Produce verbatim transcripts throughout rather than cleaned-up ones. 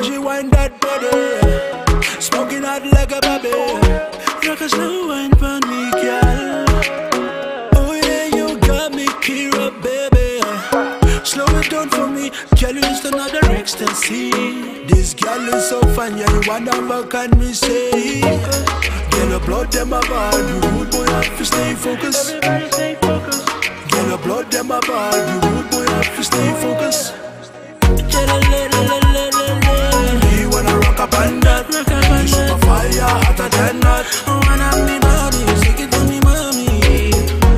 she wind that body, smoking hot like a baby. Rock a slow wine for me, girl. Oh yeah, you got me key up, baby. Slow it down for me, girl, you just another ecstasy. This girl is so fine, yeah, you wonder what can me say. Girl, your blood them about you, rude boy, have to stay focused. Everybody stay focused. Girl, your blood them about you, rude boy, have to stay focused. Me wanna rock up and that, you super fire, hotter than that. Oh, when I'm me body, shake it to me, mommy.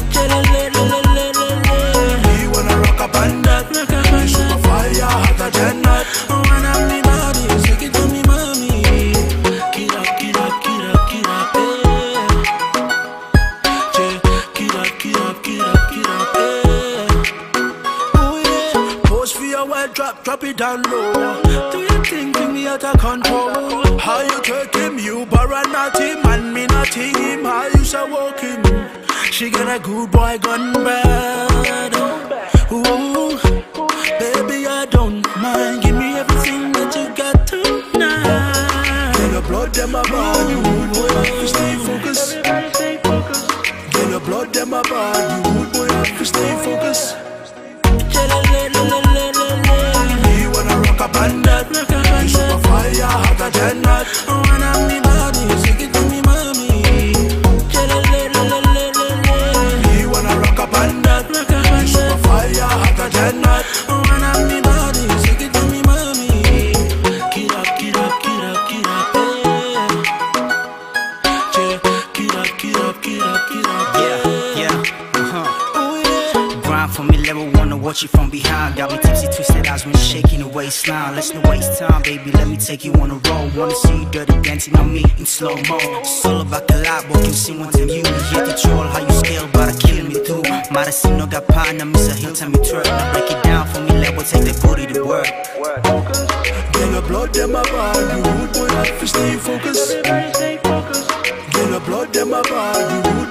Me wanna rock up and that, you super fire, hotter than that. Oh, when I'm me body, shake it to me, mommy. Get up, get up, get up, get up, eh. Yeah, get up, get up, get up, get up, eh. Oh yeah, pose for your white drop, drop it down low. Do you think bring me out of control? How you take him, you borrow not him, and me not him. How you say walk him? She got a good boy gun bad. Ooh, baby I don't mind. Give me everything that you got tonight. Girl, your blood them about you, rude boy, have to stay focused. Everybody stay focused. Girl, your blood them about you, rude boy, have to stay focused. Me wanna rock up and that, you super fire, hotter than that. Oh, when I'm me body, shake it to me, mommy. Me wanna rock up and that, you super fire, hotter than that. Oh, when I'm me body, shake it to me, mommy. Get up, get up, get up, get up, eh. Yeah, get up, get up, get up, get up, Yeah, yeah, uh-huh. Oh yeah. Grind for me, level one to watch you from behind. Got me tipsy, twisted eyes when you're shaking the waistline. Let's no waste time, baby, let me take you on a roll. Wanna see you dirty dancing on me in slow-mo. It's all about the light, boy, you see one time you yeah, control how you scale, but I killing me too. Maracino got partner, miss a hill, time me twerk. Now break it down for me, level, take the booty to work. Girl, your blood them about you, rude boy, have to stay focused. Everybody stay focused. Girl, your blood them about you, rude